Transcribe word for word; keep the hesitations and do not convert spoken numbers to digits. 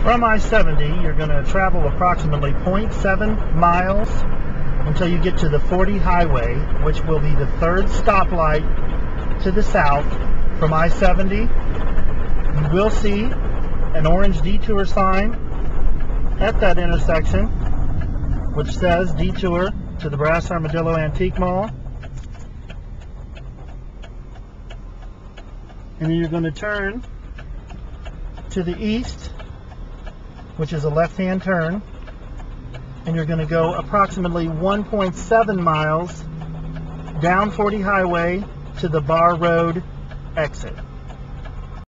From I seventy, you're going to travel approximately zero point seven miles until you get to the forty highway, which will be the third stoplight to the south from I seventy. You will see an orange detour sign at that intersection, which says detour to the Brass Armadillo Antique Mall. And then you're going to turn to the east, which is a left-hand turn, and you're going to go approximately one point seven miles down forty highway to the Bar Road exit.